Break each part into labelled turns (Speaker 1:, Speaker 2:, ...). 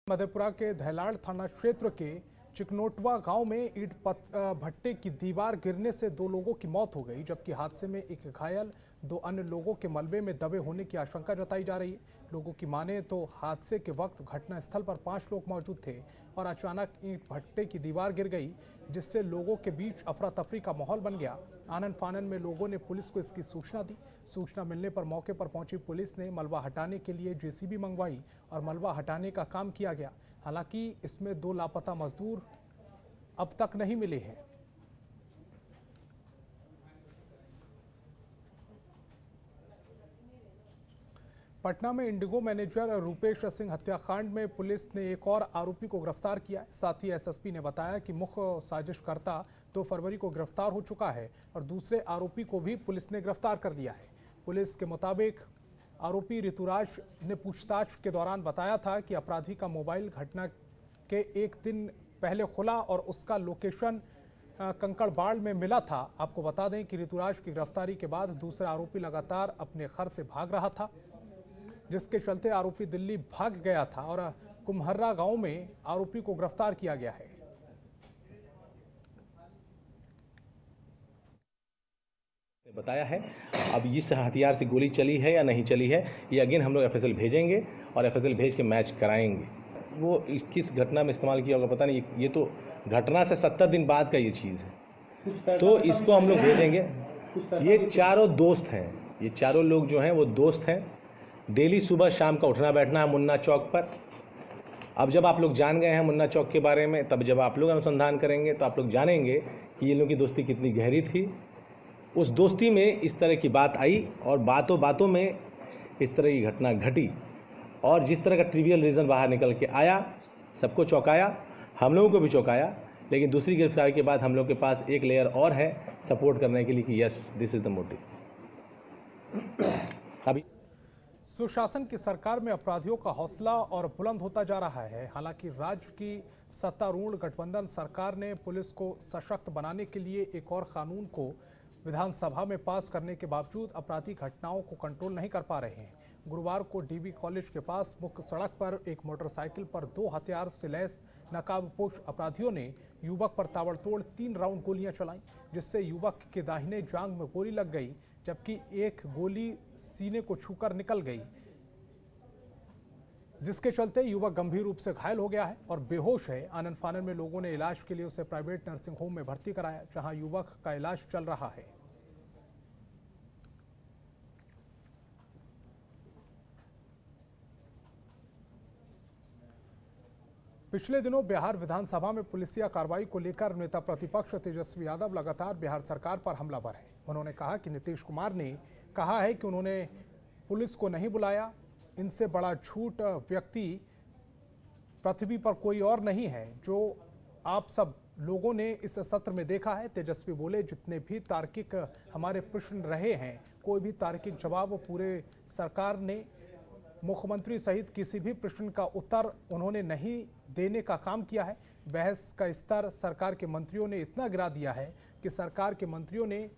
Speaker 1: मधेपुरा के धैलाड़ थाना क्षेत्र के चिकनोटवा गांव में ईंट भट्टे की दीवार गिरने से 2 लोगों की मौत हो गई, जबकि हादसे में एक घायल 2 अन्य लोगों के मलबे में दबे होने की आशंका जताई जा रही है। लोगों की माने तो हादसे के वक्त घटनास्थल पर 5 लोग मौजूद थे और अचानक ईंट भट्टे की दीवार गिर गई, जिससे लोगों के बीच अफरा तफरी का माहौल बन गया। आनन फानन में लोगों ने पुलिस को इसकी सूचना दी। सूचना मिलने पर मौके पर पहुंची पुलिस ने मलबा हटाने के लिए जेसीबी मंगवाई और मलबा हटाने का काम किया गया। हालांकि इसमें 2 लापता मजदूर अब तक नहीं मिले हैं। पटना में इंडिगो मैनेजर रूपेश सिंह हत्याकांड में पुलिस ने एक और आरोपी को गिरफ्तार किया है। साथ ही एसएसपी ने बताया कि मुख्य साजिशकर्ता 2 फरवरी को गिरफ्तार हो चुका है और दूसरे आरोपी को भी पुलिस ने गिरफ्तार कर लिया है। पुलिस के मुताबिक आरोपी ऋतुराज ने पूछताछ के दौरान बताया था कि अपराधी का मोबाइल घटना के एक दिन पहले खुला और उसका लोकेशन कंकड़बाड़ में मिला था। आपको बता दें कि ऋतुराज की गिरफ्तारी के बाद दूसरा आरोपी लगातार अपने घर से भाग रहा था, जिसके चलते आरोपी दिल्ली भाग गया था और कुम्हर्रा गांव में आरोपी को गिरफ्तार किया गया है।
Speaker 2: बताया है। अब इस हथियार से गोली चली है या नहीं चली है, ये अगेन हम लोग एफएसएल भेजेंगे और एफएसएल भेज के मैच कराएंगे। वो किस घटना में इस्तेमाल किया होगा पता नहीं, ये तो घटना से 70 दिन बाद का ये चीज़ है, तो इसको हम लोग भेजेंगे। ये चारों दोस्त हैं, ये चारों लोग जो हैं वो दोस्त हैं। डेली सुबह शाम का उठना बैठना है मुन्ना चौक पर। अब जब आप लोग जान गए हैं मुन्ना चौक के बारे में, तब जब आप लोग अनुसंधान करेंगे तो आप लोग जानेंगे कि ये लोगों की दोस्ती कितनी गहरी थी। उस दोस्ती में इस तरह की बात आई और बातों बातों में इस तरह की घटना घटी और जिस तरह का ट्रिवियल रीज़न बाहर निकल के आया, सबको चौंकाया, हम लोगों को भी चौंकाया। लेकिन दूसरी गिरफ्तारी के बाद हम लोग के पास एक लेयर और है सपोर्ट करने के लिए कि yes, this is the motive. अभी
Speaker 1: सुशासन की सरकार में अपराधियों का हौसला और बुलंद होता जा रहा है। हालांकि राज्य की सत्तारूढ़ गठबंधन सरकार ने पुलिस को सशक्त बनाने के लिए एक और कानून को विधानसभा में पास करने के बावजूद आपराधिक घटनाओं को कंट्रोल नहीं कर पा रहे हैं। गुरुवार को डीबी कॉलेज के पास मुख्य सड़क पर एक मोटरसाइकिल पर 2 हथियार से लैस नकाबपोश अपराधियों ने युवक पर ताबड़तोड़ 3 राउंड गोलियां चलाईं, जिससे युवक के दाहिने जांघ में गोली लग गई, जबकि एक गोली सीने को छूकर निकल गई, जिसके चलते युवक गंभीर रूप से घायल हो गया है और बेहोश है। आनन फानन में लोगों ने इलाज के लिए उसे प्राइवेट नर्सिंग होम में भर्ती कराया, जहां युवक का इलाज चल रहा है। पिछले दिनों बिहार विधानसभा में पुलिसिया कार्रवाई को लेकर नेता प्रतिपक्ष तेजस्वी यादव लगातार बिहार सरकार पर हमलावर है। उन्होंने कहा कि नीतीश कुमार ने कहा है कि उन्होंने पुलिस को नहीं बुलाया। इनसे बड़ा झूठ व्यक्ति पृथ्वी पर कोई और नहीं है, जो आप सब लोगों ने इस सत्र में देखा है। तेजस्वी बोले, जितने भी तार्किक हमारे प्रश्न रहे हैं, कोई भी तार्किक जवाब पूरे सरकार ने मुख्यमंत्री सहित किसी भी प्रश्न का उत्तर उन्होंने नहीं देने का काम किया है। बहस का स्तर सरकार के मंत्रियों ने इतना गिरा दिया है कि सरकार के मंत्रियों ने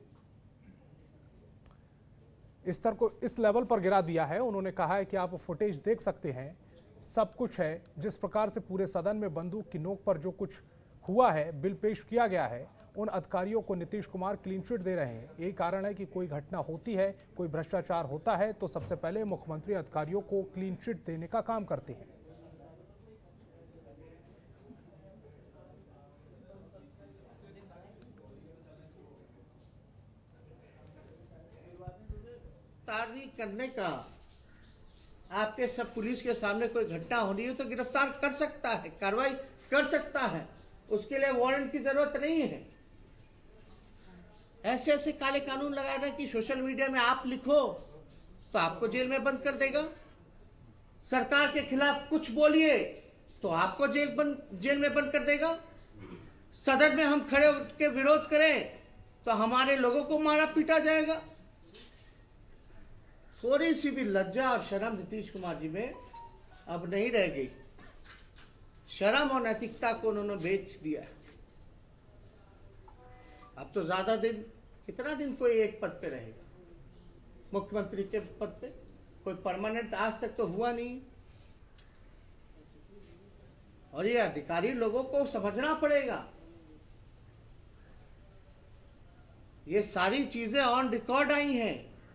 Speaker 1: स्तर को इस लेवल पर गिरा दिया है। उन्होंने कहा है कि आप फुटेज देख सकते हैं, सब कुछ है। जिस प्रकार से पूरे सदन में बंदूक की नोक पर जो कुछ हुआ है, बिल पेश किया गया है, उन अधिकारियों को नीतीश कुमार क्लीन चिट दे रहे हैं। यही कारण है कि कोई घटना होती है, कोई भ्रष्टाचार होता है, तो सबसे पहले मुख्यमंत्री अधिकारियों को क्लीन चिट देने का काम करते हैं।
Speaker 3: गिरफ्तारी करने का आपके सब पुलिस के सामने कोई घटना हो रही है तो गिरफ्तार कर सकता है, कार्रवाई कर सकता है, उसके लिए वारंट की जरूरत नहीं है। ऐसे ऐसे काले कानून लगाना कि सोशल मीडिया में आप लिखो तो आपको जेल में बंद कर देगा, सरकार के खिलाफ कुछ बोलिए तो आपको जेल में बंद कर देगा, सदन में हम खड़े होकर विरोध करें तो हमारे लोगों को मारा पीटा जाएगा। थोड़ी सी भी लज्जा और शर्म नीतीश कुमार जी में अब नहीं रह गई। शर्म और नैतिकता को उन्होंने बेच दिया। अब तो ज्यादा दिन, कितना दिन कोई एक पद पे रहेगा, मुख्यमंत्री के पद पे? कोई परमानेंट आज तक तो हुआ नहीं। और ये अधिकारी लोगों को समझना पड़ेगा। ये सारी चीजें ऑन रिकॉर्ड आई हैं।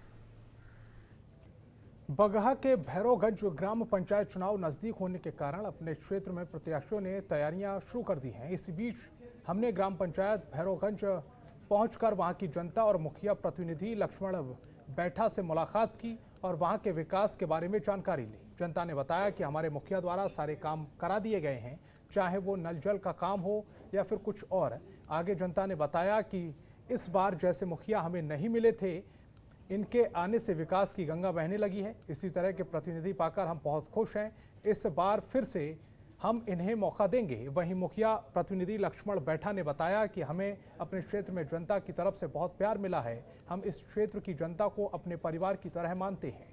Speaker 1: बगहा के भैरवगंज ग्राम पंचायत चुनाव नजदीक होने के कारण अपने क्षेत्र में प्रत्याशियों ने तैयारियां शुरू कर दी हैं। इस बीच हमने ग्राम पंचायत भैरवगंज पहुंचकर वहां की जनता और मुखिया प्रतिनिधि लक्ष्मण बैठा से मुलाकात की और वहां के विकास के बारे में जानकारी ली। जनता ने बताया कि हमारे मुखिया द्वारा सारे काम करा दिए गए हैं, चाहे वो नल जल का काम हो या फिर कुछ और। आगे जनता ने बताया कि इस बार जैसे मुखिया हमें नहीं मिले थे, इनके आने से विकास की गंगा बहने लगी है। इसी तरह के प्रतिनिधि पाकर हम बहुत खुश हैं। इस बार फिर से हम इन्हें मौका देंगे। वहीं मुखिया प्रतिनिधि लक्ष्मण बैठा ने बताया कि हमें अपने क्षेत्र में जनता की तरफ से बहुत प्यार मिला है। हम इस क्षेत्र की जनता को अपने परिवार की तरह मानते हैं।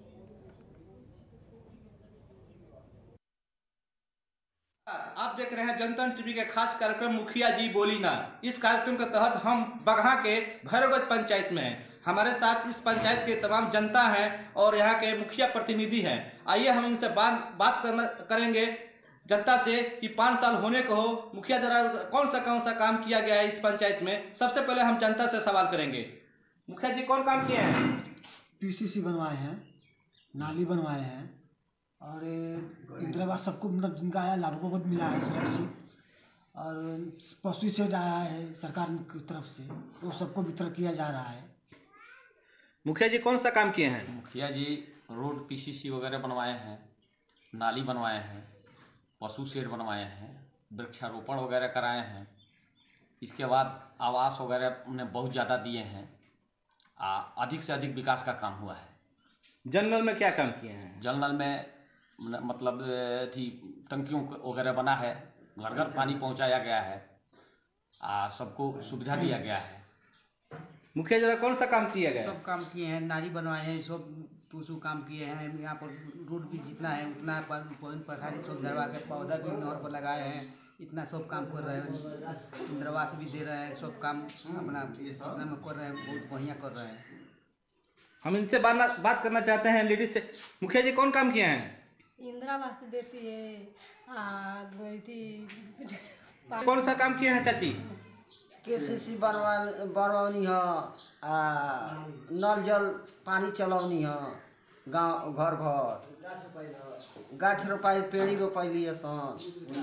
Speaker 4: आप देख रहे हैं जनता टीवी के खास कार्यक्रम मुखिया जी बोली ना। इस कार्यक्रम के तहत हम बगहा के भैरवगंज पंचायत में हैं। हमारे साथ इस पंचायत के तमाम जनता है और यहाँ के मुखिया प्रतिनिधि हैं। आइए हम इनसे बात करेंगे जनता से कि 5 साल होने को हो, मुखिया द्वारा कौन सा काम किया गया है इस पंचायत में। सबसे पहले हम जनता से सवाल करेंगे। मुखिया जी कौन काम किए हैं?
Speaker 5: पीसीसी बनवाए हैं, नाली बनवाए हैं और इंदिरा आवास सबको मतलब जिनका आया लाभुकों को मिला है सुरक्षित, और पशु शेड आया है सरकार की तरफ से, वो सबको वितरण किया जा रहा है।
Speaker 4: मुखिया जी कौन सा काम किए हैं?
Speaker 6: मुखिया जी रोड पीसीसी वगैरह बनवाए हैं, नाली बनवाए हैं, पशु शेड बनवाए हैं, वृक्षारोपण वगैरह कराए हैं। इसके बाद आवास वगैरह उन्हें बहुत ज़्यादा दिए हैं। अधिक से अधिक विकास का काम हुआ है।
Speaker 4: जल नल में क्या काम किए हैं?
Speaker 6: जल नल में मतलब थी टंकियों वगैरह बना है, घर घर पानी पहुंचाया गया है, सबको सुविधा दिया गया है।
Speaker 4: मुखिया जरा कौन सा काम किया गया?
Speaker 7: सब काम किए हैं, नाली बनवाए हैं, सब टूसू काम किए हैं। यहाँ पर रोड भी जितना है उतना पथारी सब झरवा के पौधा भी नहर पर लगाए हैं। इतना सब काम कर रहे हैं, इंदिरा आवास भी दे रहे हैं, सब काम अपना इतना में कर रहे हैं, बहुत बढ़िया कर रहे हैं।
Speaker 4: हम इनसे बात करना चाहते हैं लेडीज से। मुखिया जी कौन काम किए हैं?
Speaker 8: इंदिरा आवास देती है,
Speaker 4: कौन सा काम किए हैं चाची?
Speaker 9: केसीसी बनवानी है, नल जल पानी चलौनी है, गाँव घर घर गाछ रोपाई पेड़ी रोपैली सन।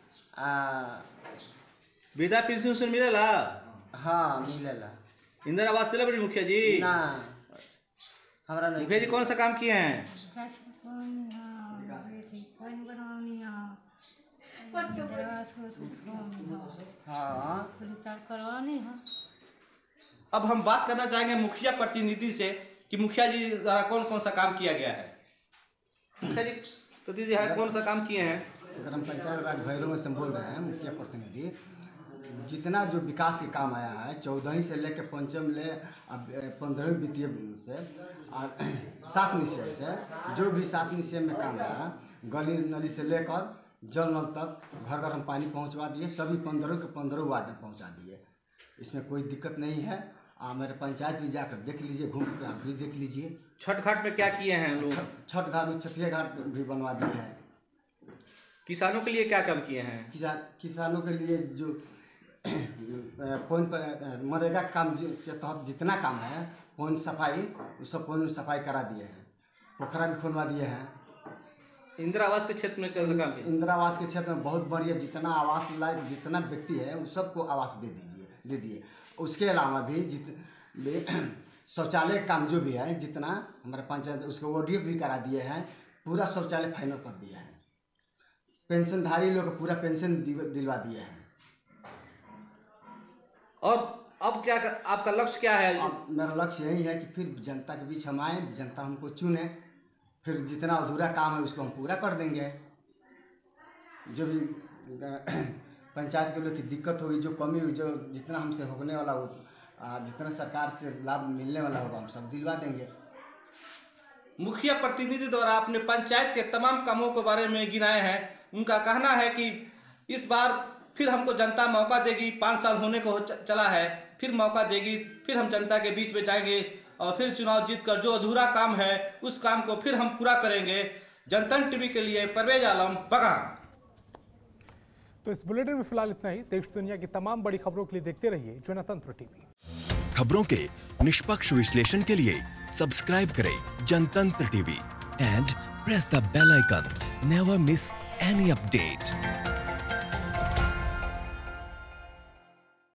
Speaker 4: वृद्धा पेंशन मिलेला?
Speaker 9: हाँ मिलेला।
Speaker 4: इंदिरा आवास दिला बड़ी मुखिया जी?
Speaker 9: ना हमरा नहीं।
Speaker 4: मुखिया जी कौन सा काम किए हैं?
Speaker 9: हाँ
Speaker 8: करवानी है।
Speaker 4: अब हम बात करना चाहेंगे मुखिया प्रतिनिधि से कि मुखिया जी द्वारा कौन सा काम किया गया है। मुखिया जी प्रतिनिधि है, कौन सा काम किए हैं?
Speaker 5: ग्राम पंचायत राज भैरव से बोल रहे हैं मुखिया प्रतिनिधि। जितना जो विकास के काम आया है 14 से लेकर पंचम ले 15वीं वित्तीय से और 7 निश्चय से, जो भी 7 निश्चय में काम आया, गली नली से लेकर जल नल तक घर घर हम पानी पहुंचवा दिए। सभी 15 के 15 वार्ड में पहुंचा दिए। इसमें कोई दिक्कत नहीं है। मेरे पंचायत भी जाकर देख लीजिए, घूम कर आप भी देख लीजिए।
Speaker 4: छठ घाट में क्या किए हैं लोग?
Speaker 5: छठ घाट में छठिया घाट भी बनवा दिए हैं।
Speaker 4: किसानों के लिए क्या काम किए हैं?
Speaker 5: किसानों के लिए जो मनरेगा काम के तहत जितना काम है, पौन सफाई, उस सब पौन सफाई करा दिए हैं। पोखरा भी खुलवा दिए हैं।
Speaker 4: इंदिरा आवास के क्षेत्र में कैसे काम किया?
Speaker 5: इंदिरा आवास के क्षेत्र में बहुत बढ़िया, जितना आवास लायक जितना व्यक्ति है उस सबको आवास दे दिए। उसके अलावा भी शौचालय का काम जो भी है जितना हमारे पंचायत, उसको ऑडियो भी करा दिए हैं। पूरा शौचालय फाइनल कर दिया है। पेंशनधारी लोग को पूरा पेंशन दिलवा दिए हैं।
Speaker 4: और अब क्या आपका लक्ष्य क्या है?
Speaker 5: मेरा लक्ष्य यही है कि फिर जनता के बीच हम आए, जनता हमको चुने, फिर जितना अधूरा काम है उसको हम पूरा कर देंगे। जो भी पंचायत के लोग की दिक्कत होगी, जो कमी हुई, जो जितना हमसे होने वाला हो, जितना सरकार से लाभ मिलने वाला होगा, हम सब दिलवा देंगे।
Speaker 4: मुखिया प्रतिनिधि द्वारा अपने पंचायत के तमाम कामों के बारे में गिनाए हैं। उनका कहना है कि इस बार फिर हमको जनता मौका देगी। 5 साल होने को चला है, फिर मौका देगी, फिर हम जनता के बीच में जाएंगे और फिर चुनाव जीतकर जो अधूरा काम है उस काम को फिर हम पूरा करेंगे। जनता टीवी के लिए परवेज आलम, बगहा।
Speaker 1: तो इस बुलेटिन में फिलहाल इतना ही। देश दुनिया की तमाम बड़ी खबरों के लिए देखते रहिए जनतंत्र टीवी।
Speaker 10: खबरों के निष्पक्ष विश्लेषण के लिए सब्सक्राइब करें Jantantra TV and press the bell icon. Never miss any update.